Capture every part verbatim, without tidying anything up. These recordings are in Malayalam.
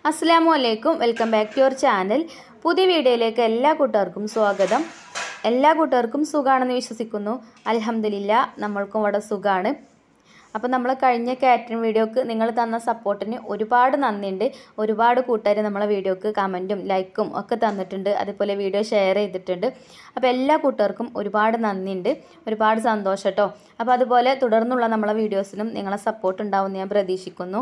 അസ്സലാമു അലൈക്കും welcome back to your channel. പുതിയ വീഡിയോയിലേക്ക് എല്ലാ കൂട്ടുകാർക്കും സ്വാഗതം. എല്ലാ കൂട്ടുകാർക്കും സുഖമാണെന്ന് വിശ്വസിക്കുന്നു. അൽഹംദുലില്ലാ നമ്മൾക്കും ഇവിടെ സുഖമാണ്. അപ്പോൾ നമ്മൾ കഴിഞ്ഞ കാറ്ററിംഗ് വീഡിയോക്ക് നിങ്ങൾ തന്ന സപ്പോർട്ടിന് ഒരുപാട് നന്ദിയുണ്ട്. ഒരുപാട് കൂട്ടുകാർ നമ്മളെ വീഡിയോക്ക് കമൻറ്റും ലൈക്കും ഒക്കെ തന്നിട്ടുണ്ട്. അതുപോലെ വീഡിയോ ഷെയർ ചെയ്തിട്ടുണ്ട്. അപ്പോൾ എല്ലാ കൂട്ടുകാർക്കും ഒരുപാട് നന്ദിയുണ്ട്. ഒരുപാട് സന്തോഷം കേട്ടോ. അപ്പോൾ അതുപോലെ തുടർന്നുള്ള നമ്മളെ വീഡിയോസിനും നിങ്ങളെ സപ്പോർട്ട് ഉണ്ടാവുമെന്ന് ഞാൻ പ്രതീക്ഷിക്കുന്നു.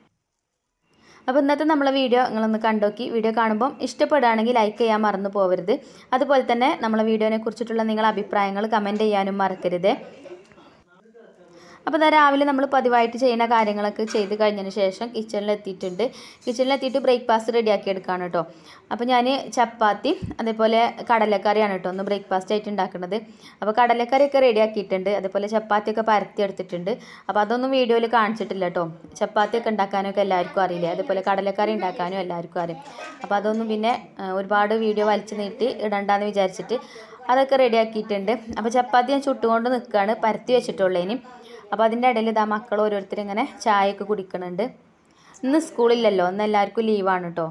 അപ്പോൾ ഇന്നത്തെ നമ്മളെ വീഡിയോ നിങ്ങളൊന്ന് കണ്ടോക്കി. വീഡിയോ കാണുമ്പം ഇഷ്ടപ്പെടുകയാണെങ്കിൽ ലൈക്ക് ചെയ്യാൻ മറന്നു പോകരുത്. അതുപോലെ തന്നെ നമ്മളെ വീഡിയോനെ കുറിച്ചിട്ടുള്ള നിങ്ങളുടെ അഭിപ്രായങ്ങൾ കമൻറ്റ് ചെയ്യാനും മറക്കരുത്. അപ്പോൾ ഇതാ രാവിലെ നമ്മൾ പതിവായിട്ട് ചെയ്യുന്ന കാര്യങ്ങളൊക്കെ ചെയ്ത് കഴിഞ്ഞതിന് ശേഷം കിച്ചണിലെത്തിയിട്ടുണ്ട്. കിച്ചണിലെത്തിയിട്ട് ബ്രേക്ക്ഫാസ്റ്റ് റെഡിയാക്കി എടുക്കുകയാണ് കേട്ടോ. അപ്പോൾ ഞാൻ ചപ്പാത്തി അതേപോലെ കടലക്കറിയാണ് കേട്ടോ ഒന്ന് ബ്രേക്ക്ഫാസ്റ്റ് ആയിട്ട് ഉണ്ടാക്കുന്നത്. അപ്പോൾ കടലക്കറിയൊക്കെ റെഡിയാക്കിയിട്ടുണ്ട്. അതേപോലെ ചപ്പാത്തിയൊക്കെ പരത്തി എടുത്തിട്ടുണ്ട്. അപ്പോൾ അതൊന്നും വീഡിയോയിൽ കാണിച്ചിട്ടില്ല കേട്ടോ. ചപ്പാത്തിയൊക്കെ ഉണ്ടാക്കാനൊക്കെ എല്ലാവർക്കും അറിയില്ലേ. അതേപോലെ കടലക്കറി ഉണ്ടാക്കാനും എല്ലാവർക്കും അറിയും. അപ്പോൾ അതൊന്നും പിന്നെ ഒരുപാട് വീഡിയോ വലിച്ചു നീട്ടി ഇടണ്ടെന്ന് വിചാരിച്ചിട്ട് അതൊക്കെ റെഡിയാക്കിയിട്ടുണ്ട്. അപ്പോൾ ചപ്പാത്തി ഞാൻ ചുട്ടുകൊണ്ട് നിൽക്കുകയാണ്, പരത്തി വെച്ചിട്ടുള്ളതിന്. അപ്പോൾ അതിൻ്റെ ഇടയിൽ ഇതാ മക്കൾ ഓരോരുത്തർ ഇങ്ങനെ ചായയൊക്കെ കുടിക്കുന്നുണ്ട്. ഇന്ന് സ്കൂളില്ലല്ലോ, ഇന്ന് എല്ലാവർക്കും ലീവാണ് കേട്ടോ.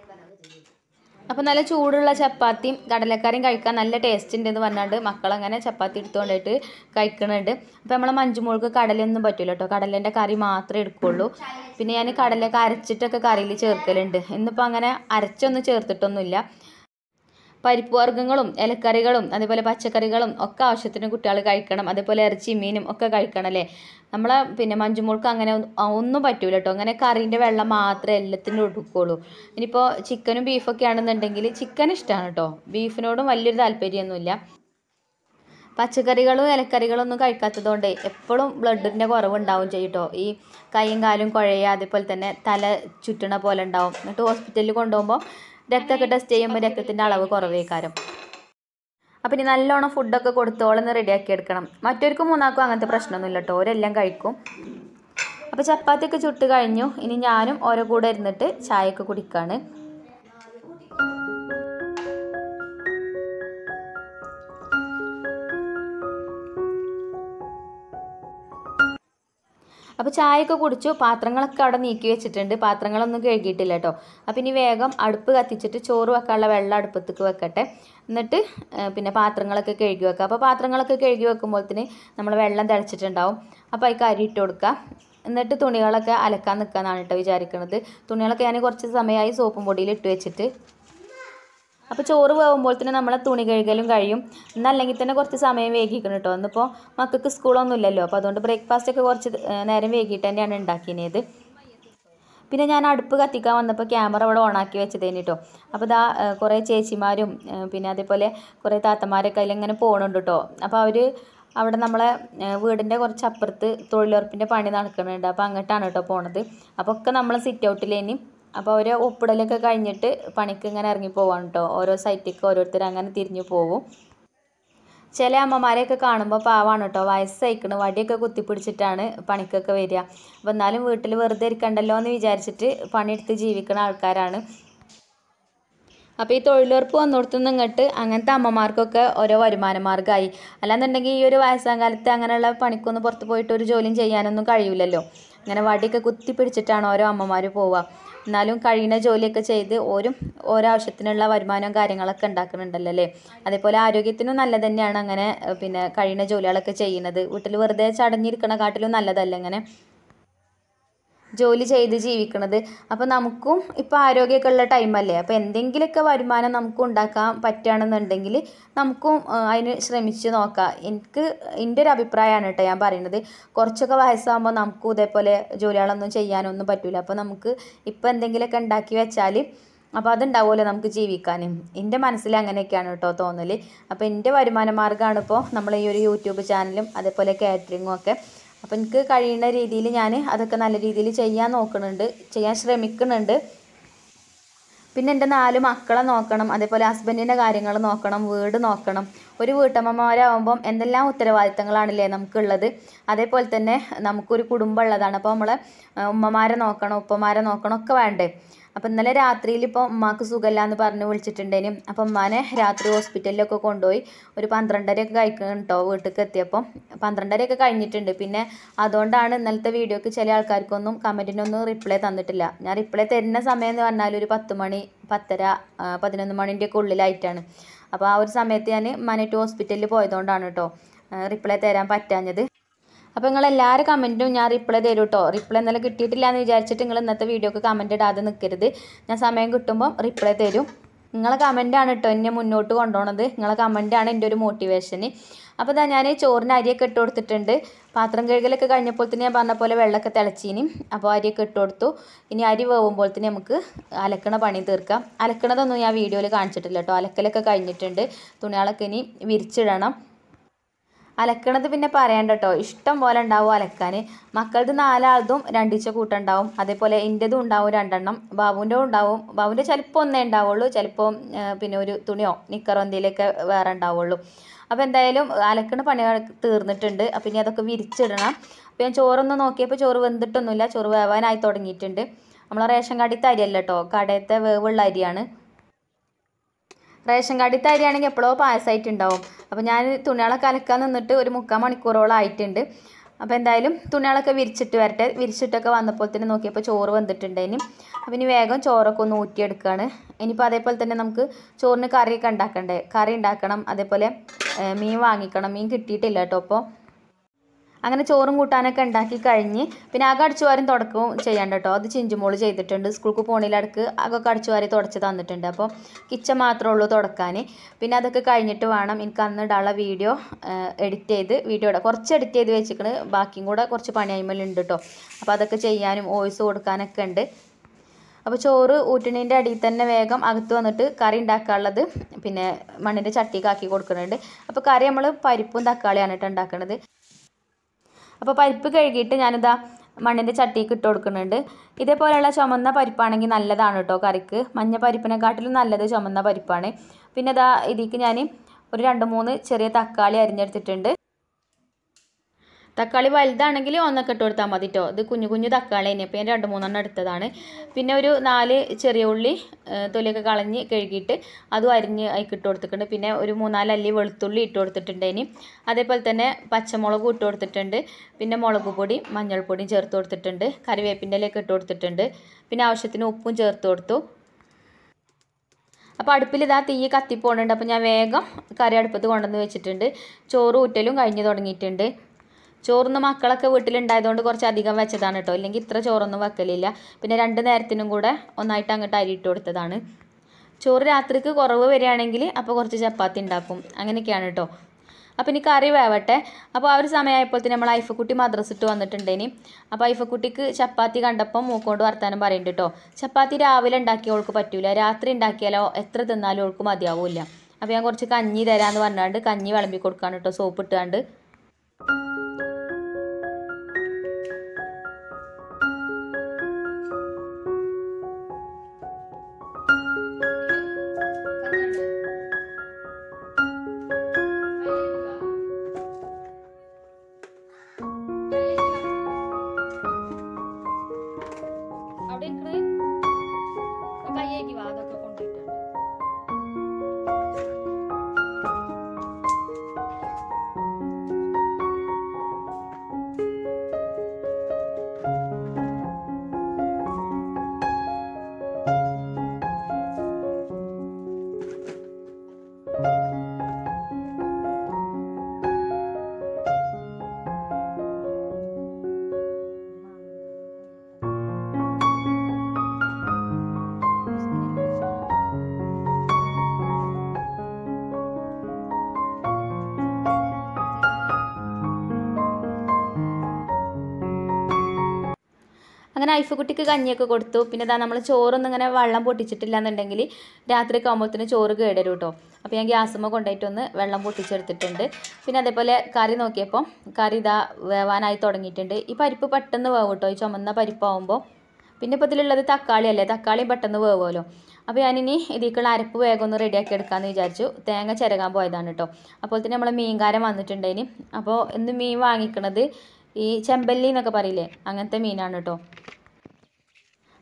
അപ്പോൾ നല്ല ചൂടുള്ള ചപ്പാത്തിയും കടലക്കറിയും കഴിക്കാൻ നല്ല ടേസ്റ്റ് ഉണ്ടെന്ന് പറഞ്ഞാണ്ട് മക്കളങ്ങനെ ചപ്പാത്തി എടുത്തുകൊണ്ടിട്ട് കഴിക്കുന്നുണ്ട്. അപ്പോൾ നമ്മളെ മഞ്ജുമോൾക്ക് കടലൊന്നും പറ്റില്ല കേട്ടോ. കടലേൻ്റെ കറി മാത്രമേ എടുക്കുകയുള്ളൂ. പിന്നെ ഞാൻ കടലൊക്കെ അരച്ചിട്ടൊക്കെ കറിയിൽ ചേർക്കലുണ്ട്. ഇന്നിപ്പോൾ അങ്ങനെ അരച്ചൊന്നും ചേർത്തിട്ടൊന്നുമില്ല. പരിപ്പ് വർഗ്ഗങ്ങളും ഇലക്കറികളും അതേപോലെ പച്ചക്കറികളും ഒക്കെ ആവശ്യത്തിന് കുട്ടികൾ കഴിക്കണം. അതേപോലെ ഇറച്ചി മീനും ഒക്കെ കഴിക്കണം അല്ലേ. നമ്മളെ പിന്നെ മഞ്ജുമോൾക്ക് അങ്ങനെ ഒന്നും പറ്റൂല കേട്ടോ. അങ്ങനെ കറീൻ്റെ വെള്ളം മാത്രമേ എല്ലാത്തിനും എടുക്കുകയുള്ളൂ. ഇനിയിപ്പോൾ ചിക്കനും ബീഫൊക്കെ ആണെന്നുണ്ടെങ്കിൽ ചിക്കൻ ഇഷ്ടമാണ് കേട്ടോ. ബീഫിനോടും വലിയൊരു താല്പര്യമൊന്നുമില്ല. പച്ചക്കറികളും ഇലക്കറികളൊന്നും കഴിക്കാത്തതുകൊണ്ട് എപ്പോഴും ബ്ലഡിൻ്റെ കുറവുണ്ടാവും ചെയ്യും കേട്ടോ. ഈ കൈയും കാലും കുഴയുക, അതേപോലെ തന്നെ തല ചുറ്റണ പോലെ ഉണ്ടാവും. എന്നിട്ട് ഹോസ്പിറ്റലിൽ കൊണ്ടുപോകുമ്പോൾ രക്തമൊക്കെ ടെസ്റ്റ് ചെയ്യുമ്പോൾ രക്തത്തിൻ്റെ അളവ് കുറവേക്കാരം. അപ്പം ഇനി നല്ലോണം ഫുഡൊക്കെ കൊടുത്തോളെന്ന് റെഡിയാക്കി എടുക്കണം. മറ്റൊരുക്കും മൂന്നാൾക്കും അങ്ങനത്തെ പ്രശ്നമൊന്നുമില്ല കേട്ടോ. ഓരെല്ലാം കഴിക്കും. അപ്പോൾ ചപ്പാത്തിയൊക്കെ ചുട്ട് കഴിഞ്ഞു. ഇനി ഞാനും ഓരോ കൂടെ ഇരുന്നിട്ട് ചായയൊക്കെ കുടിക്കുകയാണ്. അപ്പോൾ ചായയൊക്കെ കുടിച്ചു. പാത്രങ്ങളൊക്കെ അവിടെ നീക്കി വെച്ചിട്ടുണ്ട്. പാത്രങ്ങളൊന്നും കഴുകിയിട്ടില്ല കേട്ടോ. അപ്പോൾ ഇനി വേഗം അടുപ്പ് കത്തിച്ചിട്ട് ചോറ് വെക്കാനുള്ള വെള്ളം അടുപ്പത്തേക്ക് വെക്കട്ടെ. എന്നിട്ട് പിന്നെ പാത്രങ്ങളൊക്കെ കഴുകി വെക്കുക. അപ്പോൾ പാത്രങ്ങളൊക്കെ കഴുകി വെക്കുമ്പോഴത്തേന് നമ്മൾ വെള്ളം തിളച്ചിട്ടുണ്ടാവും. അപ്പോൾ അതിൽ അരി ഇട്ട് കൊടുക്കുക. എന്നിട്ട് തുണികളൊക്കെ അലക്കാൻ നിൽക്കാമെന്നാണ് കേട്ടോ വിചാരിക്കുന്നത്. തുണികളൊക്കെ ഞാൻ കുറച്ച് സമയമായി സോപ്പും പൊടിയിൽ ഇട്ട് വെച്ചിട്ട്. അപ്പോൾ ചോറ് വേകുമ്പോൾ തന്നെ നമ്മളെ തുണി കഴുകലും കഴിയും. എന്നല്ലെങ്കിൽ തന്നെ കുറച്ച് സമയം വൈകിക്കണം കേട്ടോ. ഇന്നിപ്പോൾ മക്കൾക്ക് സ്കൂളൊന്നും ഇല്ലല്ലോ. അപ്പോൾ അതുകൊണ്ട് ബ്രേക്ക്ഫാസ്റ്റൊക്കെ കുറച്ച് നേരം വൈകിട്ട് തന്നെയാണ് ഉണ്ടാക്കിയത്. പിന്നെ ഞാൻ അടുപ്പ് കത്തിക്കാൻ വന്നപ്പോൾ ക്യാമറ അവിടെ ഓണാക്കി വെച്ചതേന് കേട്ടോ. അപ്പോൾ ഇതാ കുറേ ചേച്ചിമാരും പിന്നെ അതേപോലെ കുറേ താത്തമാരൊക്കെ അതിലിങ്ങനെ പോകുന്നുണ്ട് കേട്ടോ. അപ്പോൾ അവർ അവിടെ നമ്മളെ വീടിൻ്റെ കുറച്ച് അപ്പുറത്ത് തൊഴിലുറപ്പിൻ്റെ പണി നടക്കുന്നുണ്ട്. അപ്പോൾ അങ്ങോട്ടാണ് കേട്ടോ പോണത്. അപ്പോൾ ഒക്കെ നമ്മൾ സിറ്റ് ഔട്ടിലേനി. അപ്പോൾ അവർ ഒപ്പിടലൊക്കെ കഴിഞ്ഞിട്ട് പണിക്ക് ഇങ്ങനെ ഇറങ്ങി പോവാണ് കേട്ടോ. ഓരോ സൈറ്റിലേക്ക് ഓരോരുത്തർ അങ്ങനെ തിരിഞ്ഞു പോകും. ചില അമ്മമാരെയൊക്കെ കാണുമ്പോൾ പാവാണ് കേട്ടോ. വയസ്സയക്കണം, വടിയൊക്കെ കുത്തിപ്പിടിച്ചിട്ടാണ് പണിക്കൊക്കെ വരിക. അപ്പോൾ എന്നാലും വീട്ടിൽ വെറുതെ ഇരിക്കണ്ടല്ലോ എന്ന് വിചാരിച്ചിട്ട് പണിയെടുത്ത് ജീവിക്കുന്ന ആൾക്കാരാണ്. അപ്പോൾ ഈ തൊഴിലുറപ്പ് വന്നിടത്തുനിന്ന് ഇങ്ങോട്ട് അങ്ങനത്തെ അമ്മമാർക്കൊക്കെ ഓരോ വരുമാന മാർഗ്ഗമായി. അല്ലാന്നുണ്ടെങ്കിൽ ഈ ഒരു വയസ്സാം കാലത്ത് അങ്ങനെയുള്ള പണിക്കൊന്നും പുറത്ത് പോയിട്ട് ഒരു ജോലിയും ചെയ്യാനൊന്നും കഴിയില്ലല്ലോ. അങ്ങനെ വടിയൊക്കെ കുത്തിപ്പിടിച്ചിട്ടാണ് ഓരോ അമ്മമാർ പോവുക. എന്നാലും കഴിയുന്ന ജോലിയൊക്കെ ചെയ്ത് ഓരും ഓരോ ആവശ്യത്തിനുള്ള വരുമാനവും കാര്യങ്ങളൊക്കെ ഉണ്ടാക്കുന്നുണ്ടല്ലോ അല്ലേ. അതേപോലെ ആരോഗ്യത്തിനും നല്ലത് തന്നെയാണ് അങ്ങനെ പിന്നെ കഴിയുന്ന ജോലികളൊക്കെ ചെയ്യുന്നത്. വീട്ടിൽ വെറുതെ ചടഞ്ഞിരിക്കണ കാട്ടിലും നല്ലതല്ല ഇങ്ങനെ ജോലി ചെയ്ത് ജീവിക്കണത്. അപ്പോൾ നമുക്കും ഇപ്പോൾ ആരോഗ്യമൊക്കെ ഉള്ള ടൈമല്ലേ. അപ്പോൾ എന്തെങ്കിലുമൊക്കെ വരുമാനം നമുക്ക് ഉണ്ടാക്കാൻ പറ്റുകയാണെന്നുണ്ടെങ്കിൽ നമുക്കും അതിന് ശ്രമിച്ച് നോക്കാം. എനിക്ക് എൻ്റെ ഒരു അഭിപ്രായമാണ് കേട്ടോ ഞാൻ പറയുന്നത്. കുറച്ചൊക്കെ വയസ്സാകുമ്പോൾ നമുക്കും ഇതേപോലെ ജോലികളൊന്നും ചെയ്യാനൊന്നും പറ്റില്ല. അപ്പോൾ നമുക്ക് ഇപ്പോൾ എന്തെങ്കിലുമൊക്കെ ഉണ്ടാക്കി വെച്ചാൽ അപ്പോൾ അതുണ്ടാവുമല്ലോ നമുക്ക് ജീവിക്കാനും. എൻ്റെ മനസ്സിൽ അങ്ങനെയൊക്കെയാണ് കേട്ടോ തോന്നൽ. അപ്പോൾ എൻ്റെ വരുമാന മാർഗ്ഗമാണ് ഇപ്പോൾ നമ്മൾ ഈ ഒരു യൂട്യൂബ് ചാനലും അതേപോലെ കാറ്ററിങ്ങും ഒക്കെ. അപ്പോൾ എനിക്ക് കഴിയുന്ന രീതിയിൽ ഞാൻ അതൊക്കെ നല്ല രീതിയിൽ ചെയ്യാൻ നോക്കുന്നുണ്ട്, ചെയ്യാൻ ശ്രമിക്കുന്നുണ്ട്. പിന്നെ എൻ്റെ നാല് മക്കളെ നോക്കണം, അതേപോലെ ഹസ്ബൻഡിൻ്റെ കാര്യങ്ങൾ നോക്കണം, വീട് നോക്കണം. ഒരു വീട്ടമ്മമാരാകുമ്പം എന്തെല്ലാം ഉത്തരവാദിത്തങ്ങളാണല്ലേ നമുക്കുള്ളത്. അതേപോലെ തന്നെ നമുക്കൊരു കുടുംബം ഉള്ളതാണ്. അപ്പോൾ നമ്മളെ ഉമ്മമാരെ നോക്കണം, ഉപ്പമാരെ നോക്കണം ഒക്കെ വേണ്ടേ. അപ്പോൾ ഇന്നലെ രാത്രിയിൽ ഇപ്പോൾ ഉമ്മാക്ക് സുഖമില്ല എന്ന് പറഞ്ഞ് വിളിച്ചിട്ടുണ്ടേനും. അപ്പോൾ ഉമ്മാനെ രാത്രി ഹോസ്പിറ്റലിലൊക്കെ കൊണ്ടുപോയി ഒരു പന്ത്രണ്ടരയൊക്കെ കഴിക്കണം കേട്ടോ. വീട്ടിലേക്ക് എത്തിയപ്പോൾ പന്ത്രണ്ടരയൊക്കെ കഴിഞ്ഞിട്ടുണ്ട്. പിന്നെ അതുകൊണ്ടാണ് ഇന്നലത്തെ വീഡിയോക്ക് ചില ആൾക്കാർക്കൊന്നും കമൻറ്റിനൊന്നും റിപ്ലൈ തന്നിട്ടില്ല. ഞാൻ റിപ്ലൈ തരുന്ന സമയം എന്ന് പറഞ്ഞാൽ ഒരു പത്ത് മണി പത്തര പതിനൊന്ന് മണിൻ്റെയൊക്കെ ഉള്ളിലായിട്ടാണ്. അപ്പോൾ ആ ഒരു സമയത്ത് ഞാൻ ഉമ്മാനായിട്ട് ഹോസ്പിറ്റലിൽ പോയതുകൊണ്ടാണ് കേട്ടോ റിപ്ലൈ തരാൻ പറ്റാഞ്ഞത്. അപ്പോൾ നിങ്ങൾ എല്ലാവരും കമൻറ്റും ഞാൻ റിപ്ലൈ തരും കേട്ടോ. റിപ്ലൈ ഇന്നലെ കിട്ടിയിട്ടില്ല എന്ന് വിചാരിച്ചിട്ട് നിങ്ങൾ ഇന്നത്തെ വീഡിയോക്ക് കമൻറ്റ് ഇടാതെ നിൽക്കരുത്. ഞാൻ സമയം കിട്ടുമ്പോൾ റിപ്ലൈ തരും. നിങ്ങളെ കമൻറ്റാണ് കേട്ടോ എന്നെ മുന്നോട്ട് കൊണ്ടുപോകുന്നത്. നിങ്ങളെ കമൻറ്റാണ് എൻ്റെ ഒരു മോട്ടിവേഷന്. അപ്പോൾ ഇതാ ഞാൻ ചോറിന് അരിയൊക്കെ ഇട്ട് കൊടുത്തിട്ടുണ്ട്. പാത്രം കഴുകലൊക്കെ കഴിഞ്ഞപ്പോൾ തന്നെ ഞാൻ പറഞ്ഞ പോലെ വെള്ളമൊക്കെ തിളച്ചീനി. അപ്പോൾ അരിയൊക്കെ ഇട്ട് കൊടുത്തു. ഇനി അരി വേവുമ്പോൾ തന്നെ നമുക്ക് അലക്കണ പണി തീർക്കാം. അലക്കണതൊന്നും ഞാൻ വീഡിയോയിൽ കാണിച്ചിട്ടില്ല കേട്ടോ. അലക്കലൊക്കെ കഴിഞ്ഞിട്ടുണ്ട്. തുണികളൊക്കെ ഇനി വിരിച്ചിടണം. അലക്കണത് പിന്നെ പറയണ്ട കേട്ടോ, ഇഷ്ടം പോലെ ഉണ്ടാവും അലക്കാൻ. മക്കളത് നാലാളതും രണ്ടിച്ച കൂട്ടുണ്ടാവും. അതേപോലെ എൻ്റെതും ഉണ്ടാവും രണ്ടെണ്ണം, ബാബുവിൻ്റെ ഉണ്ടാവും. ബാബുവിൻ്റെ ചിലപ്പോൾ ഒന്നേ ഉണ്ടാവുള്ളൂ, ചിലപ്പോൾ പിന്നെ ഒരു തുണിയോ നിക്കറോ എന്തെങ്കിലുമൊക്കെ വേറെ ഉണ്ടാവുള്ളൂ. അപ്പോൾ എന്തായാലും അലക്കണ പണികൾ തീർന്നിട്ടുണ്ട്. അപ്പോൾ ഇനി അതൊക്കെ വിരിച്ചിടണം. അപ്പോൾ ഞാൻ ചോറൊന്ന് നോക്കിയപ്പോൾ ചോറ് വെന്തിട്ടൊന്നുമില്ല, ചോറ് വേവാനായി തുടങ്ങിയിട്ടുണ്ട്. നമ്മളെ റേഷൻ കടയിലത്തെ അരിയല്ല കേട്ടോ, കടയത്തെ വേവുള്ള അരിയാണ്. റേഷൻ കടയിലത്തെ അരിയാണെങ്കിൽ എപ്പോഴോ പായസമായിട്ടുണ്ടാവും. അപ്പോൾ ഞാൻ തുണികളൊക്കെ അലക്കാൻ നിന്നിട്ട് ഒരു മുക്കാൽ മണിക്കൂറോളം ആയിട്ടുണ്ട്. അപ്പോൾ എന്തായാലും തുണികളൊക്കെ വിരിച്ചിട്ട് വരട്ടെ. വിരിച്ചിട്ടൊക്കെ വന്നപ്പോൾ തന്നെ നോക്കിയപ്പോൾ ചോറ് വന്നിട്ടുണ്ടേനും. അപ്പോൾ ഇനി വേഗം ചോറൊക്കെ ഒന്ന് ഊറ്റിയെടുക്കുകയാണ്. ഇനിയിപ്പോൾ അതേപോലെ തന്നെ നമുക്ക് ചോറിന് കറിയൊക്കെ ഉണ്ടാക്കണ്ടേ, കറി ഉണ്ടാക്കണം. അതേപോലെ മീൻ വാങ്ങിക്കണം. മീൻ കിട്ടിയിട്ടില്ല കേട്ടോ. അപ്പോൾ അങ്ങനെ ചോറും കൂട്ടാനൊക്കെ ഉണ്ടാക്കി കഴിഞ്ഞ് പിന്നെ ആകെ അടിച്ചുവാരും തുടക്കവും ചെയ്യണ്ട കേട്ടോ. അത് ചിഞ്ചുമോള് ചെയ്തിട്ടുണ്ട്. സ്കൂൾക്ക് പോണിലടക്ക് അകൊക്കെ അടിച്ചുവാരി തുടച്ച് തന്നിട്ടുണ്ട്. അപ്പോൾ കിച്ചൺ മാത്രമേ ഉള്ളൂ തുടക്കാൻ. പിന്നെ അതൊക്കെ കഴിഞ്ഞിട്ട് വേണം എനിക്ക് അന്ന് ഇടാനുള്ള വീഡിയോ എഡിറ്റ് ചെയ്ത് വീഡിയോ ഇടാം. കുറച്ച് എഡിറ്റ് ചെയ്ത് വെച്ചിട്ട് ബാക്കിയും കൂടെ കുറച്ച് പണി അയിമലുണ്ട് കേട്ടോ. അപ്പോൾ അതൊക്കെ ചെയ്യാനും വോയിസ് കൊടുക്കാനൊക്കെ ഉണ്ട്. അപ്പോൾ ചോറ് ഊറ്റണീൻ്റെ അടിയിൽ തന്നെ വേഗം അകത്ത് വന്നിട്ട് കറി ഉണ്ടാക്കാനുള്ളത് പിന്നെ മണ്ണിൻ്റെ ചട്ടിക്കാക്കി കൊടുക്കുന്നുണ്ട്. അപ്പോൾ കറി നമ്മൾ പരിപ്പും തക്കാളിയാണ് കേട്ടോ ഉണ്ടാക്കുന്നത്. അപ്പോൾ പരിപ്പ് കഴുകിയിട്ട് ഞാനിതാ മണ്ണിൻ്റെ ചട്ടിക്ക് ഇട്ട് കൊടുക്കുന്നുണ്ട്. ഇതേപോലെയുള്ള ചുമന്ന പരിപ്പാണെങ്കിൽ നല്ലതാണ് കേട്ടോ കറിക്ക്. മഞ്ഞ പരിപ്പിനെക്കാട്ടിലും നല്ലത് ചുമന്ന പരിപ്പാണ്. പിന്നെ ഇതാ ഇതിലേക്ക് ഞാൻ ഒരു രണ്ട് മൂന്ന് ചെറിയ തക്കാളി അരിഞ്ഞെടുത്തിട്ടുണ്ട്. തക്കാളി വലുതാണെങ്കിൽ ഒന്നൊക്കെ ഇട്ട് കൊടുത്താൽ മതി കേട്ടോ. ഇത് കുഞ്ഞു കുഞ്ഞു തക്കാളി തന്നെ. അപ്പോൾ ഞാൻ രണ്ട് മൂന്നെണ്ണം എടുത്തതാണ്. പിന്നെ ഒരു നാല് ചെറിയ ഉള്ളി തൊലിയൊക്കെ കളഞ്ഞ് കഴുകിയിട്ട് അതും അരിഞ്ഞ് അതിൽ ഇട്ട് കൊടുത്തിട്ടുണ്ട്. പിന്നെ ഒരു മൂന്നാല് അല്ലി വെളുത്തുള്ളി ഇട്ട് കൊടുത്തിട്ടുണ്ട്. ഇനി അതേപോലെ തന്നെ പച്ചമുളകും ഇട്ട് കൊടുത്തിട്ടുണ്ട്. പിന്നെ മുളക് പൊടി മഞ്ഞൾപ്പൊടിയും ചേർത്ത് കൊടുത്തിട്ടുണ്ട്. കറിവേപ്പിൻ്റെ ഇലയൊക്കെ ഇട്ട് കൊടുത്തിട്ടുണ്ട്. പിന്നെ ആവശ്യത്തിന് ഉപ്പും ചേർത്ത് കൊടുത്തു. അപ്പോൾ അടുപ്പിൽ ഇതാ തീ കത്തിപ്പോണുണ്ട്. അപ്പോൾ ഞാൻ വേഗം കറി അടുപ്പത്ത് കൊണ്ടുവന്ന് വെച്ചിട്ടുണ്ട്. ചോറ് ഊറ്റലും കഴിഞ്ഞ് തുടങ്ങിയിട്ടുണ്ട്. ചോറൊന്നും മക്കളൊക്കെ വീട്ടിലുണ്ടായതുകൊണ്ട് കുറച്ച് അധികം വെച്ചതാണ് കേട്ടോ. ഇല്ലെങ്കിൽ ഇത്ര ചോറൊന്നും വെക്കലില്ല. പിന്നെ രണ്ട് നേരത്തിനും കൂടെ ഒന്നായിട്ട് അങ്ങോട്ട് അരി ഇട്ട് കൊടുത്തതാണ്. ചോറ് രാത്രിക്ക് കുറവ് വരികയാണെങ്കിൽ അപ്പോൾ കുറച്ച് ചപ്പാത്തി ഉണ്ടാക്കും. അങ്ങനെയൊക്കെയാണ് കേട്ടോ. അപ്പോൾ ഇനി കറി വേവട്ടെ. അപ്പോൾ ആ ഒരു സമയമായപ്പോഴത്തേന് നമ്മൾ ഐഫക്കുട്ടി മദ്രസ ഇട്ട് വന്നിട്ടുണ്ടേനി. അപ്പോൾ ഐഫക്കുട്ടിക്ക് ചപ്പാത്തി കണ്ടപ്പോൾ മൂക്കോണ്ട് വർത്താനം പറയുന്നുണ്ട് കേട്ടോ. ചപ്പാത്തി രാവിലെ ഉണ്ടാക്കിയാൽ അവൾക്ക് പറ്റൂല, രാത്രി ഉണ്ടാക്കിയാലോ എത്ര തിന്നാലും അവൾക്ക് മതിയാവില്ല. അപ്പോൾ ഞാൻ കുറച്ച് കഞ്ഞി തരാമെന്ന് പറഞ്ഞാണ്ട് കഞ്ഞി വിളമ്പി കൊടുക്കാണ് കേട്ടോ, സോപ്പ് ഇട്ടാണ്ട്. അങ്ങനെ ഐഫക്കുട്ടിക്ക് കഞ്ഞിയൊക്കെ കൊടുത്തു. പിന്നെ ഇതാ നമ്മൾ ചോറൊന്നും ഇങ്ങനെ വെള്ളം പൊട്ടിച്ചിട്ടില്ല എന്നുണ്ടെങ്കിൽ രാത്രിയൊക്കെ ആകുമ്പോഴത്തേന് ചോറ് കേടരും കേട്ടോ. അപ്പോൾ ഞാൻ ഗ്യാസുമ്മ കൊണ്ടുപോയിട്ടൊന്ന് വെള്ളം പൊട്ടിച്ചെടുത്തിട്ടുണ്ട്. പിന്നെ അതേപോലെ കറി നോക്കിയപ്പോൾ കറി ഇതാ വേവാനായി തുടങ്ങിയിട്ടുണ്ട്. ഈ പരിപ്പ് പെട്ടെന്ന് വേവും കേട്ടോ, ഈ ചുമന്ന പരിപ്പാവുമ്പോൾ. പിന്നെ ഇപ്പോൾ ഇതിലുള്ളത് തക്കാളി അല്ലേ, തക്കാളിയും പെട്ടെന്ന് വേവുമല്ലോ. അപ്പോൾ ഞാനിനി ഇതിലേക്കുള്ള അരപ്പ് വേഗം ഒന്ന് റെഡിയാക്കി എടുക്കാമെന്ന് വിചാരിച്ചു. തേങ്ങ ചിരകാൻ പോയതാണ് കേട്ടോ. അപ്പോൾ തന്നെ നമ്മൾ മീൻകാരൻ വന്നിട്ടുണ്ടേനി. അപ്പോൾ ഇന്ന് മീൻ വാങ്ങിക്കണത് ഈ ചെമ്പല്ലി എന്നൊക്കെ പറയില്ലേ, അങ്ങനത്തെ മീനാണ് കേട്ടോ.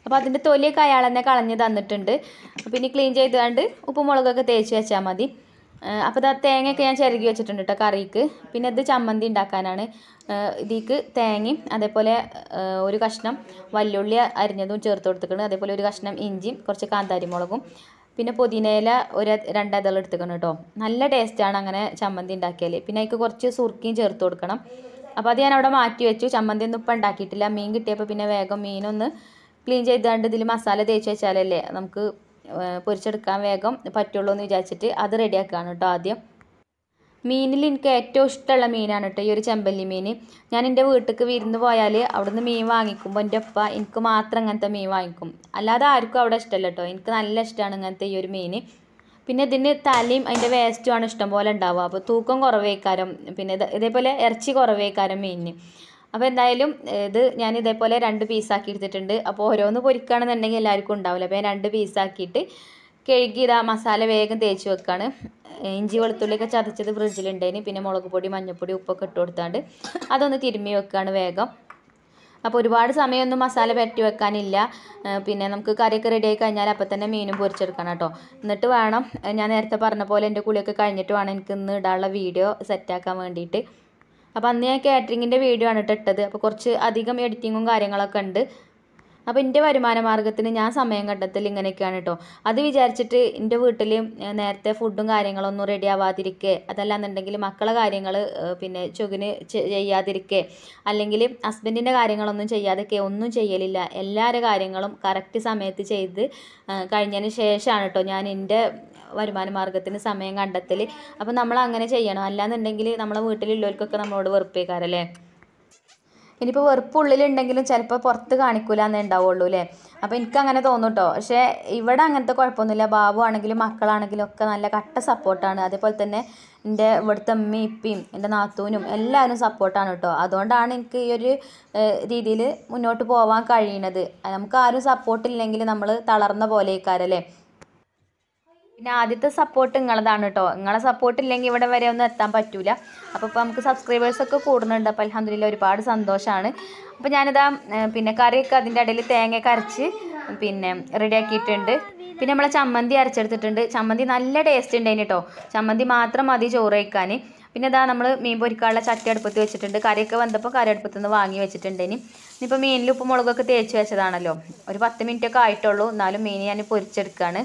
അപ്പോൾ അതിൻ്റെ തൊലിയൊക്കെ അയാൾ തന്നെ കളഞ്ഞ് തന്നിട്ടുണ്ട്. പിന്നെ ക്ലീൻ ചെയ്തുകൊണ്ട് ഉപ്പും മുളകൊക്കെ തേച്ച് വെച്ചാൽ മതി. അപ്പോൾ ഇതാ തേങ്ങയൊക്കെ ഞാൻ ചിരകി വെച്ചിട്ടുണ്ട് കേട്ടോ കറിക്ക്. പിന്നെ ഇത് ചമ്മന്തി ഉണ്ടാക്കാനാണ്. ഇതിക്ക് തേങ്ങയും അതേപോലെ ഒരു കഷ്ണം വല്ലുള്ളി അരിഞ്ഞതും ചേർത്ത് കൊടുത്തിട്ടുണ്ട്. അതേപോലെ ഒരു കഷ്ണം ഇഞ്ചിയും കുറച്ച് കാന്താരി മുളകും പിന്നെ പുതിനയില ഒരു രണ്ടതൾ എടുത്തിക്കണം കേട്ടോ. നല്ല ടേസ്റ്റാണ് അങ്ങനെ ചമ്മന്തി ഉണ്ടാക്കിയാൽ. പിന്നെ അതിക്ക് കുറച്ച് സുർക്കയും ചേർത്ത് കൊടുക്കണം. അപ്പോൾ അത് ഞാൻ അവിടെ മാറ്റി വെച്ചു. ചമ്മന്തി ഒന്നും ഇപ്പം ഉണ്ടാക്കിയിട്ടില്ല. മീൻ കിട്ടിയപ്പോൾ പിന്നെ വേഗം മീനൊന്ന് ക്ലീൻ ചെയ്തുകൊണ്ട് ഇതിൽ മസാല തേച്ച് വെച്ചാലല്ലേ നമുക്ക് പൊരിച്ചെടുക്കാൻ വേഗം പറ്റുള്ളൂ എന്ന് വിചാരിച്ചിട്ട് അത് റെഡിയാക്കുകയാണ് കേട്ടോ ആദ്യം. മീനിൽ എനിക്ക് ഏറ്റവും ഇഷ്ടമുള്ള മീനാണ് കേട്ടോ ഈ ഒരു ചെമ്പല്ലി മീൻ. ഞാൻ എൻ്റെ വീട്ടിലേക്ക് വിരുന്ന് പോയാൽ അവിടുന്ന് മീൻ വാങ്ങിക്കുമ്പോൾ എൻ്റെ ഉപ്പ എനിക്ക് മാത്രം ഇങ്ങനത്തെ മീൻ വാങ്ങിക്കും. അല്ലാതെ ആർക്കും അവിടെ ഇഷ്ടമല്ല കേട്ടോ. എനിക്ക് നല്ല ഇഷ്ടമാണ് ഇങ്ങനത്തെ ഈ ഒരു മീൻ. പിന്നെ ഇതിന് തലയും അതിൻ്റെ വേസ്റ്റുമാണ് ഇഷ്ടം പോലെ ഉണ്ടാവുക. അപ്പോൾ തൂക്കം കുറവേക്കാരം. പിന്നെ ഇതേപോലെ ഇറച്ചി കുറവേക്കാരം മീനിന്. അപ്പോൾ എന്തായാലും ഇത് ഞാൻ ഇതേപോലെ രണ്ട് പീസാക്കി എടുത്തിട്ടുണ്ട്. അപ്പോൾ ഓരോന്ന് പൊരിക്കുകയാണെന്നുണ്ടെങ്കിൽ എല്ലാവർക്കും ഉണ്ടാവില്ല. അപ്പോൾ ഞാൻ രണ്ട് പീസാക്കിയിട്ട് കഴുകി ഇതാ മസാല വേഗം തേച്ച് വെക്കുകയാണ്. ഇഞ്ചി വെളുത്തുള്ളിയൊക്കെ ചതച്ചത് ഫ്രിഡ്ജിലുണ്ടേന്. പിന്നെ മുളക് പൊടി മഞ്ഞൾപ്പൊടി ഉപ്പൊക്കെ ഇട്ട് കൊടുത്താണ്ട് അതൊന്ന് തിരുമ്മി വെക്കുകയാണ് വേഗം. അപ്പോൾ ഒരുപാട് സമയമൊന്നും മസാല പരട്ടി വെക്കാനില്ല. പിന്നെ നമുക്ക് കറിയൊക്കെ റെഡി ആയി കഴിഞ്ഞാൽ അപ്പം തന്നെ മീനും പൊരിച്ചെടുക്കണം കേട്ടോ. എന്നിട്ട് വേണം ഞാൻ നേരത്തെ പറഞ്ഞ പോലെ എൻ്റെ കുളിയൊക്കെ കഴിഞ്ഞിട്ട് വേണം എനിക്ക് ഇന്ന് ഇടാനുള്ള വീഡിയോ സെറ്റാക്കാൻ വേണ്ടിയിട്ട്. അപ്പോൾ അന്ന് ഞാൻ കാറ്ററിങ്ങിൻ്റെ വീഡിയോ ആണ് ഇട്ടത്. അപ്പോൾ കുറച്ച് അധികം എഡിറ്റിങ്ങും കാര്യങ്ങളൊക്കെ ഉണ്ട്. അപ്പോൾ എൻ്റെ വരുമാന മാർഗ്ഗത്തിന് ഞാൻ സമയം കണ്ടെത്തൽ ഇങ്ങനെയൊക്കെയാണ് കേട്ടോ. അത് വിചാരിച്ചിട്ട് എൻ്റെ വീട്ടിൽ നേരത്തെ ഫുഡും കാര്യങ്ങളൊന്നും റെഡി ആവാതിരിക്കുക, അതല്ലാന്നുണ്ടെങ്കിൽ മക്കളെ കാര്യങ്ങൾ പിന്നെ ചുകിന് ചെയ്യാതിരിക്കുക, അല്ലെങ്കിൽ ഹസ്ബൻഡിൻ്റെ കാര്യങ്ങളൊന്നും ചെയ്യാതൊക്കെ ഒന്നും ചെയ്യലില്ല. എല്ലാവരുടെ കാര്യങ്ങളും കറക്റ്റ് സമയത്ത് ചെയ്ത് കഴിഞ്ഞതിന് ശേഷമാണ് കേട്ടോ ഞാൻ എൻ്റെ വരുമാന മാർഗ്ഗത്തിന് സമയം കണ്ടെത്തൽ. അപ്പോൾ നമ്മൾ അങ്ങനെ ചെയ്യണം. അല്ലാന്നുണ്ടെങ്കിൽ നമ്മളെ വീട്ടിലുള്ളവർക്കൊക്കെ നമ്മളോട് വെറുപ്പേക്കാരല്ലേ. ഇനിയിപ്പോൾ വെറുപ്പ് ഉള്ളിലുണ്ടെങ്കിലും ചിലപ്പോൾ പുറത്ത് കാണിക്കൂല എന്നേ ഉണ്ടാവുള്ളൂ അല്ലേ. അപ്പോൾ എനിക്ക് അങ്ങനെ തോന്നും കേട്ടോ. പക്ഷേ ഇവിടെ അങ്ങനത്തെ കുഴപ്പമൊന്നുമില്ല. ബാബു ആണെങ്കിലും മക്കളാണെങ്കിലും ഒക്കെ നല്ല കട്ട സപ്പോർട്ടാണ്. അതേപോലെ തന്നെ എൻ്റെ ഇവിടുത്തെ അമ്മയും ഇപ്പയും എൻ്റെ നാത്തൂനും എല്ലാവരും സപ്പോർട്ടാണ് കേട്ടോ. അതുകൊണ്ടാണ് എനിക്ക് ഈ ഒരു രീതിയിൽ മുന്നോട്ട് പോകാൻ കഴിയുന്നത്. നമുക്ക് ആരും സപ്പോർട്ടില്ലെങ്കിൽ നമ്മൾ തളർന്ന പോലെയൊക്കാരല്ലേ. പിന്നെ ആദ്യത്തെ സപ്പോർട്ട് നിങ്ങളതാണ് കേട്ടോ. നിങ്ങളെ സപ്പോർട്ട് ഇല്ലെങ്കിൽ ഇവിടെ വരെ ഒന്നും എത്താൻ പറ്റൂല. അപ്പോൾ ഇപ്പോൾ നമുക്ക് സബ്സ്ക്രൈബേഴ്സൊക്കെ കൂടുന്നുണ്ട്. അപ്പോൾ അൽഹംദുലില്ലാ ഒരുപാട് സന്തോഷമാണ്. അപ്പോൾ ഞാനിതാ പിന്നെ കറിയൊക്കെ അതിൻ്റെ ഇടയിൽ തേങ്ങയൊക്കെ അരച്ച് പിന്നെ റെഡിയാക്കിയിട്ടുണ്ട്. പിന്നെ നമ്മളെ ചമ്മന്തി അരച്ചെടുത്തിട്ടുണ്ട്. ചമ്മന്തി നല്ല ടേസ്റ്റ് ഉണ്ടായിന് കേട്ടോ. ചമ്മന്തി മാത്രം മതി ചോറ് കഴിക്കാൻ. പിന്നെ ഇതാ നമ്മൾ മീൻ പൊരിക്കാനുള്ള ചട്ടി അടുപ്പത്ത് വെച്ചിട്ടുണ്ട്. കറിയൊക്കെ വന്നപ്പോൾ കറി അടുപ്പത്ത് നിന്ന് വാങ്ങി വെച്ചിട്ടുണ്ടേനി. ഇനിയിപ്പോൾ മീനിൽ ഉപ്പ് മുളകൊക്കെ തേച്ച് വെച്ചതാണല്ലോ. ഒരു പത്ത് മിനിറ്റ് ഒക്കെ ആയിട്ടുള്ളൂ. എന്നാലും മീൻ ഞാൻ പൊരിച്ചെടുക്കുകയാണ്.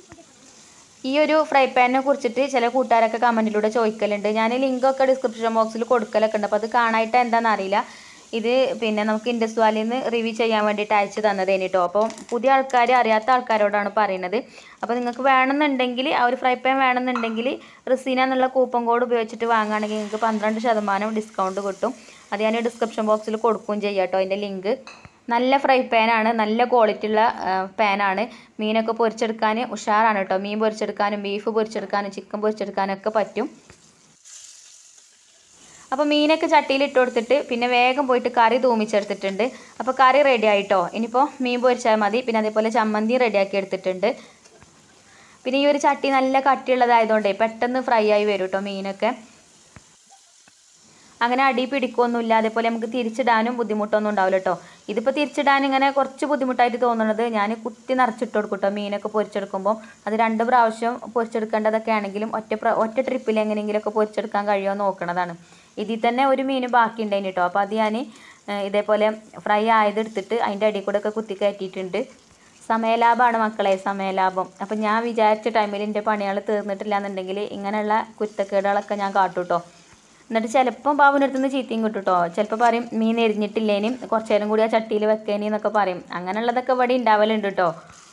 ഈ ഒരു ഫ്രൈ പാനിനെ കുറിച്ചിട്ട് ചില കൂട്ടുകാരൊക്കെ കമൻറ്റിലൂടെ ചോദിക്കലുണ്ട്. ഞാൻ ലിങ്കൊക്കെ ഡിസ്ക്രിപ്ഷൻ ബോക്സിൽ കൊടുക്കലൊക്കെ ഉണ്ട്. അപ്പോൾ അത് കാണാനായിട്ട് എന്താണെന്ന് അറിയില്ല. ഇത് പിന്നെ നമുക്ക് ഇൻഡസ് വാലിയിൽ നിന്ന് റിവ്യൂ ചെയ്യാൻ വേണ്ടിയിട്ട് അയച്ചു തന്നതേനി കേട്ടോ. അപ്പോൾ പുതിയ ആൾക്കാർ അറിയാത്ത ആൾക്കാരോടാണ് പറയുന്നത്. അപ്പോൾ നിങ്ങൾക്ക് വേണമെന്നുണ്ടെങ്കിൽ ആ ഒരു ഫ്രൈ പാൻ വേണമെന്നുണ്ടെങ്കിൽ റിസീന എന്നുള്ള കൂപ്പൺ കോഡ് ഉപയോഗിച്ചിട്ട് വാങ്ങുകയാണെങ്കിൽ നിങ്ങൾക്ക് പന്ത്രണ്ട് ശതമാനം ഡിസ്കൗണ്ട് കിട്ടും. അത് ഞാൻ ഡിസ്ക്രിപ്ഷൻ ബോക്സിൽ കൊടുക്കുകയും ചെയ്യാം കേട്ടോ അതിൻ്റെ ലിങ്ക്. നല്ല ഫ്രൈ പാനാണ്. നല്ല ക്വാളിറ്റി ഉള്ള പാനാണ്. മീനൊക്കെ പൊരിച്ചെടുക്കാൻ ഉഷാറാണ് കേട്ടോ. മീൻ പൊരിച്ചെടുക്കാനും ബീഫ് പൊരിച്ചെടുക്കാനും ചിക്കൻ പൊരിച്ചെടുക്കാനൊക്കെ പറ്റും. അപ്പോൾ മീനൊക്കെ ചട്ടിയിൽ ഇട്ട് കൊടുത്തിട്ട് പിന്നെ വേഗം പോയിട്ട് കറി തൂമിച്ചെടുത്തിട്ടുണ്ട്. അപ്പോൾ കറി റെഡി ആയിട്ടോ. ഇനിയിപ്പോൾ മീൻ പൊരിച്ചാൽ മതി. പിന്നെ അതേപോലെ ചമ്മന്തി റെഡിയാക്കി എടുത്തിട്ടുണ്ട്. പിന്നെ ഈ ഒരു ചട്ടി നല്ല കട്ടിയുള്ളതായതുകൊണ്ടേ പെട്ടെന്ന് ഫ്രൈ ആയി വരും കേട്ടോ മീനൊക്കെ. അങ്ങനെ അടി പിടിക്കൊന്നുമില്ല. അതേപോലെ നമുക്ക് തിരിച്ചിടാനും ബുദ്ധിമുട്ടൊന്നും ഉണ്ടാവില്ല കേട്ടോ. ഇതിപ്പോൾ തിരിച്ചിടാൻ ഇങ്ങനെ കുറച്ച് ബുദ്ധിമുട്ടായിട്ട് തോന്നുന്നത് ഞാൻ കുത്തി നിറച്ചിട്ട് കൊടുക്കും കേട്ടോ മീനൊക്കെ പൊരിച്ചെടുക്കുമ്പോൾ. അത് രണ്ട് പ്രാവശ്യം പൊരിച്ചെടുക്കേണ്ടതൊക്കെ ആണെങ്കിലും ഒറ്റ ഒറ്റ ട്രിപ്പിൽ എങ്ങനെയെങ്കിലുമൊക്കെ പൊരിച്ചെടുക്കാൻ കഴിയുമോ നോക്കണതാണ്. ഇതിൽ തന്നെ ഒരു മീൻ ബാക്കി ഉണ്ടായിന് കേട്ടോ. അപ്പോൾ അത് ഞാൻ ഇതേപോലെ ഫ്രൈ ആയതെടുത്തിട്ട് അതിൻ്റെ അടിയിൽ കൂടെ ഒക്കെ കുത്തി കയറ്റിയിട്ടുണ്ട്. സമയലാഭമാണ് മക്കളെ, സമയലാഭം. അപ്പം ഞാൻ വിചാരിച്ച ടൈമിൽ എൻ്റെ പണികൾ തീർന്നിട്ടില്ല എന്നുണ്ടെങ്കിൽ ഇങ്ങനെയുള്ള കുരുത്തക്കേടുകളൊക്കെ ഞാൻ കാട്ടും കേട്ടോ. എന്നിട്ട് ചിലപ്പം ബാബുവിൻ്റെ അടുത്ത് നിന്ന് ചീത്തയും കിട്ടും കേട്ടോ. ചിലപ്പോൾ പറയും മീൻ എരിഞ്ഞിട്ടില്ലേനും കുറച്ച് നേരം കൂടി ആ ചട്ടിയിൽ വെക്കേനി എന്നൊക്കെ പറയും. അങ്ങനെയുള്ളതൊക്കെ ഇവിടെ ഉണ്ടാവലുണ്ട് കേട്ടോ.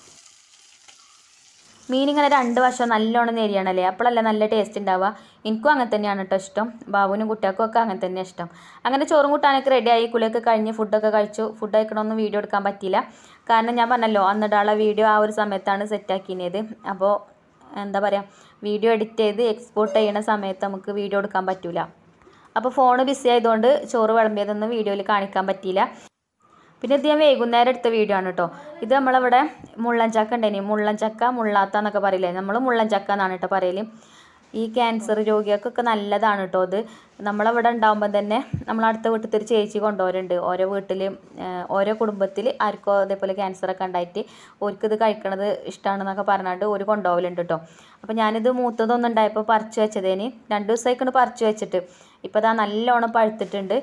മീൻ ഇങ്ങനെ രണ്ട് വശം നല്ലോണം നെരിയണല്ലേ, അപ്പോഴല്ലേ നല്ല ടേസ്റ്റ് ഉണ്ടാവുക. എനിക്കും അങ്ങനെ തന്നെയാണ് കേട്ടോ ഇഷ്ടം. ബാബുവിനും കുട്ടികൾക്കും ഒക്കെ അങ്ങനെ തന്നെയാണ് ഇഷ്ടം. അങ്ങനെ ചോറും കൂട്ടാനൊക്കെ റെഡിയായി, കുളിയൊക്കെ കഴിഞ്ഞ് ഫുഡൊക്കെ കഴിച്ചു. ഫുഡ് കഴിക്കണമൊന്നും വീഡിയോ എടുക്കാൻ പറ്റിയില്ല. കാരണം ഞാൻ പറഞ്ഞല്ലോ അന്നിടാനുള്ള വീഡിയോ ആ ഒരു സമയത്താണ് സെറ്റാക്കിയത്. അപ്പോൾ എന്താ പറയുക, വീഡിയോ എഡിറ്റ് ചെയ്ത് എക്സ്പോർട്ട് ചെയ്യുന്ന സമയത്ത് നമുക്ക് വീഡിയോ എടുക്കാൻ പറ്റില്ല. അപ്പോൾ ഫോൺ ബിസി ആയതുകൊണ്ട് ചോറ് വിളമ്പിയതൊന്നും വീഡിയോയിൽ കാണിക്കാൻ പറ്റിയില്ല. പിന്നെ ഇത് ഞാൻ വൈകുന്നേരം എടുത്ത വീഡിയോ ആണ് കേട്ടോ. ഇത് നമ്മളിവിടെ മുള്ളൻ ചക്ക ഉണ്ടായിനി. മുള്ളൻ ചക്ക മുള്ളാത്ത എന്നൊക്കെ പറയില്ലേ, നമ്മൾ മുള്ളൻ ചക്ക എന്നാണ് കേട്ടോ പറയൽ. ഈ ക്യാൻസർ രോഗികൾക്കൊക്കെ നല്ലതാണ് കേട്ടോ ഇത്. നമ്മളവിടെ ഉണ്ടാകുമ്പോൾ തന്നെ നമ്മൾ അടുത്ത വീട്ടിലത്തെ ഒരു ചേച്ചി കൊണ്ടുപോരുന്നുണ്ട്. ഓരോ വീട്ടിൽ ഓരോ കുടുംബത്തിൽ ആർക്കോ അതേപോലെ ക്യാൻസറൊക്കെ ഉണ്ടായിട്ട് ഓർക്കിത് കഴിക്കണത് ഇഷ്ടമാണെന്നൊക്കെ പറഞ്ഞിട്ട് ഒരു കൊണ്ടുപോകലുണ്ട് കേട്ടോ. അപ്പോൾ ഞാനിത് മൂത്തതൊന്നും ഉണ്ടായപ്പോൾ പറിച്ച് വെച്ചതേന് രണ്ട് ദിവസമായിക്കൊണ്ട് പറിച്ച് വെച്ചിട്ട്. ഇപ്പോൾ ഇതാ നല്ലോണം പഴുത്തിട്ടുണ്ട്.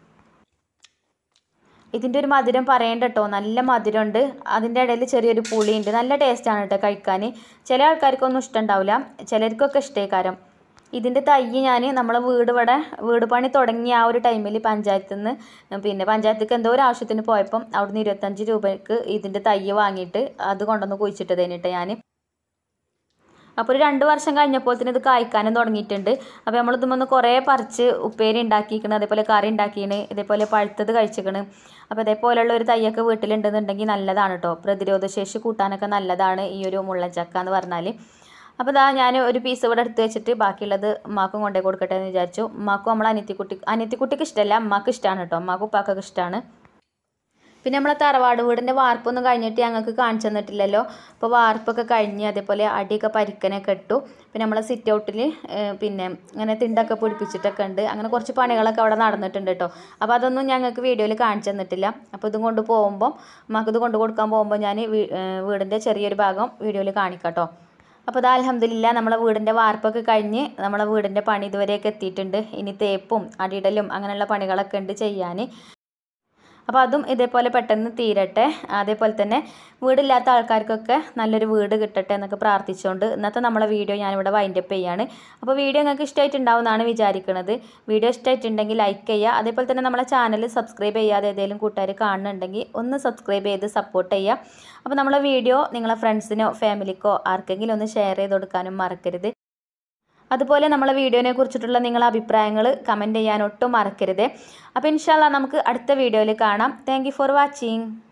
ഇതിൻ്റെ ഒരു മധുരം പറയേണ്ട കേട്ടോ, നല്ല മധുരമുണ്ട്. അതിൻ്റെ ഇടയിൽ ചെറിയൊരു പുളിയുണ്ട്. നല്ല ടേസ്റ്റാണ് കേട്ടോ കഴിക്കാൻ. ചില ആൾക്കാർക്കൊന്നും ഇഷ്ടമുണ്ടാവില്ല, ചിലർക്കൊക്കെ ഇഷ്ടേക്കാരം. ഇതിൻ്റെ തൈ ഞാൻ നമ്മളെ വീട് ഇവിടെ വീട് പണി തുടങ്ങിയ ആ ഒരു ടൈമിൽ പഞ്ചായത്തിൽ നിന്ന് പിന്നെ പഞ്ചായത്തേക്ക് എന്തോ ഒരു ആവശ്യത്തിന് പോയപ്പം അവിടുന്ന് ഇരുപത്തഞ്ച് രൂപയ്ക്ക് ഇതിൻ്റെ തൈ വാങ്ങിയിട്ട് അത് കൊണ്ടുവന്ന് കുഴിച്ചിട്ട് തന്നിട്ട് ഞാൻ. അപ്പോൾ ഒരു രണ്ട് വർഷം കഴിഞ്ഞപ്പോൾ തന്നെ ഇത് കായ്ക്കാനും തുടങ്ങിയിട്ടുണ്ട്. അപ്പോൾ നമ്മളിതുമൊന്ന് കുറേ പറിച്ച് ഉപ്പേരി ഉണ്ടാക്കിയിരിക്കണം, അതേപോലെ കറി ഉണ്ടാക്കിയാണ്, ഇതേപോലെ പഴുത്തത് കഴിച്ചിരിക്കണം. അപ്പോൾ അതേപോലെയുള്ള ഒരു തൈയൊക്കെ വീട്ടിലുണ്ടെന്നുണ്ടെങ്കിൽ നല്ലതാണ് കേട്ടോ. പ്രതിരോധശേഷി കൂട്ടാനൊക്കെ നല്ലതാണ് ഈ ഒരു മുള്ളൻചക്ക എന്ന് പറഞ്ഞാൽ. അപ്പോൾ ഇതാ ഞാൻ ഒരു പീസ് ഇവിടെ എടുത്ത് വെച്ചിട്ട് ബാക്കിയുള്ളത് ഉമ്മാക്കും കൊണ്ടേ കൊടുക്കട്ടെ എന്ന് വിചാരിച്ചു. ഉമ്മാക്കും നമ്മൾ അനിയത്തിക്കുട്ടി അനിയത്തിക്കുട്ടിക്ക് ഇഷ്ടമല്ല, ഉമ്മാക്ക് ഇഷ്ടമാണ് കേട്ടോ. ഉമ്മാക്കും ഉപ്പാക്കൊക്കെ ഇഷ്ടമാണ്. പിന്നെ നമ്മളെ തറവാട് വീടിൻ്റെ വാർപ്പൊന്നും കഴിഞ്ഞിട്ട് ഞങ്ങൾക്ക് കാണിച്ചു തന്നിട്ടില്ലല്ലോ. അപ്പോൾ വാർപ്പൊക്കെ കഴിഞ്ഞ് അതേപോലെ അടിയൊക്കെ പരിക്കനൊക്കെ ഇട്ടു. പിന്നെ നമ്മളെ സിറ്റ് ഔട്ടിൽ പിന്നെ ഇങ്ങനെ തിണ്ടൊക്കെ പിടിപ്പിച്ചിട്ടൊക്കെ ഉണ്ട്. അങ്ങനെ കുറച്ച് പണികളൊക്കെ അവിടെ നടന്നിട്ടുണ്ട് കേട്ടോ. അപ്പോൾ അതൊന്നും ഞങ്ങൾക്ക് വീഡിയോയിൽ കാണിച്ചു തന്നിട്ടില്ല. അപ്പോൾ ഇതും കൊണ്ട് പോകുമ്പോൾ ഉമ്മാക്ക് ഇത് കൊണ്ട് കൊടുക്കാൻ പോകുമ്പോൾ ഞാൻ വീടിൻ്റെ ചെറിയൊരു ഭാഗം വീഡിയോയിൽ കാണിക്കാം കേട്ടോ. അപ്പോൾ ഇതാ അൽഹംദുലില്ലാ നമ്മളെ വീടിൻ്റെ വാർപ്പൊക്കെ കഴിഞ്ഞ് നമ്മളെ വീടിൻ്റെ പണി ഇതുവരെയൊക്കെ എത്തിയിട്ടുണ്ട്. ഇനി തേപ്പും അടിയിടലും അങ്ങനെയുള്ള പണികളൊക്കെ ഉണ്ട് ചെയ്യാൻ. അപ്പോൾ അതും ഇതേപോലെ പെട്ടെന്ന് തീരട്ടെ. അതേപോലെ തന്നെ വീടില്ലാത്ത ആൾക്കാർക്കൊക്കെ നല്ലൊരു വീട് കിട്ടട്ടെ എന്നൊക്കെ പ്രാർത്ഥിച്ചുകൊണ്ട് ഇന്നത്തെ നമ്മളെ വീഡിയോ ഞാനിവിടെ വൈൻഡപ്പ് ചെയ്യാണ്. അപ്പോൾ വീഡിയോ നിങ്ങൾക്ക് ഇഷ്ടമായിട്ടുണ്ടാവുമെന്നാണ് വിചാരിക്കുന്നത്. വീഡിയോ ഇഷ്ടമായിട്ടുണ്ടെങ്കിൽ ലൈക്ക് ചെയ്യുക. അതേപോലെ തന്നെ നമ്മളെ ചാനൽ സബ്സ്ക്രൈബ് ചെയ്യാതെ ഏതെങ്കിലും കൂട്ടുകാർ കാണുന്നുണ്ടെങ്കിൽ ഒന്ന് സബ്സ്ക്രൈബ് ചെയ്ത് സപ്പോർട്ട് ചെയ്യുക. അപ്പോൾ നമ്മളെ വീഡിയോ നിങ്ങളെ ഫ്രണ്ട്സിനോ ഫാമിലിക്കോ ആർക്കെങ്കിലും ഒന്ന് ഷെയർ ചെയ്ത് കൊടുക്കാനും മറക്കരുത്. അതുപോലെ നമ്മളെ വീഡിയോനെ കുറിച്ചിട്ടുള്ള നിങ്ങളുടെ അഭിപ്രായങ്ങൾ കമൻറ്റ് ചെയ്യാൻ ഒട്ടും മറക്കരുത്. അപ്പോൾ ഇൻഷാ അല്ലാഹ് നമുക്ക് അടുത്ത വീഡിയോയിൽ കാണാം. Thank you for watching.